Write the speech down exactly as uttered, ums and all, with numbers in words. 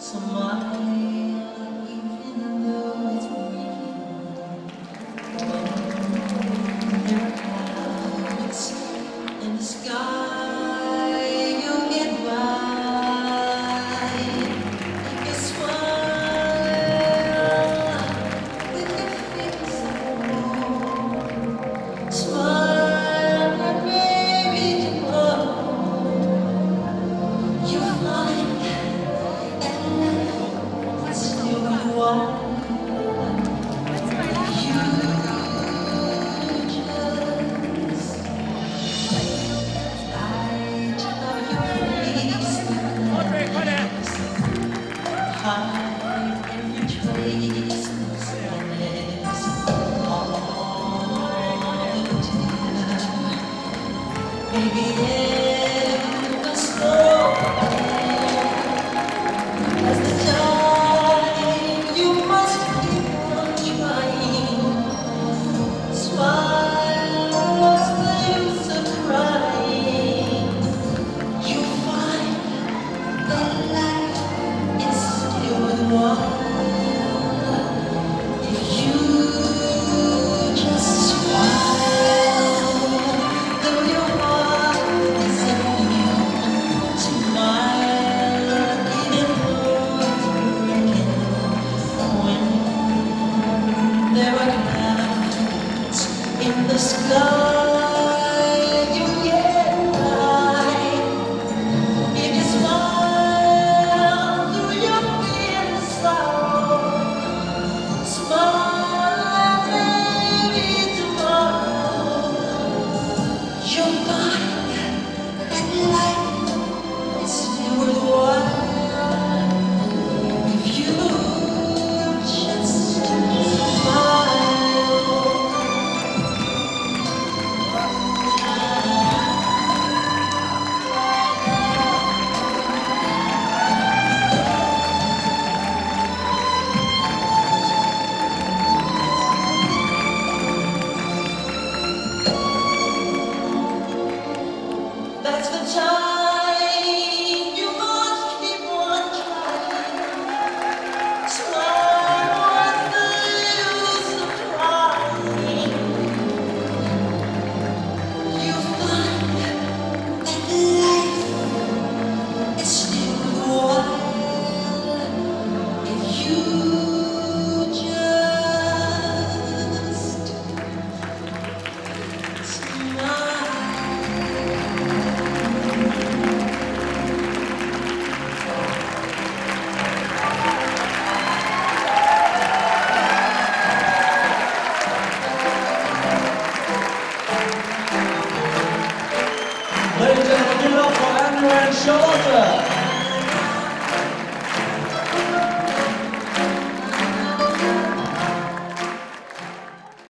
In the sky, you get by. If you smile through your fear and sorrow, smile and maybe tomorrow you'll find that life is still worthwhile if you just smile. That's the time you must keep on trying. Smile, what's the use of crying? You find that life is still worthwhile if you just smile. Ladies and gentlemen, give it up for Andrew and Charlotte.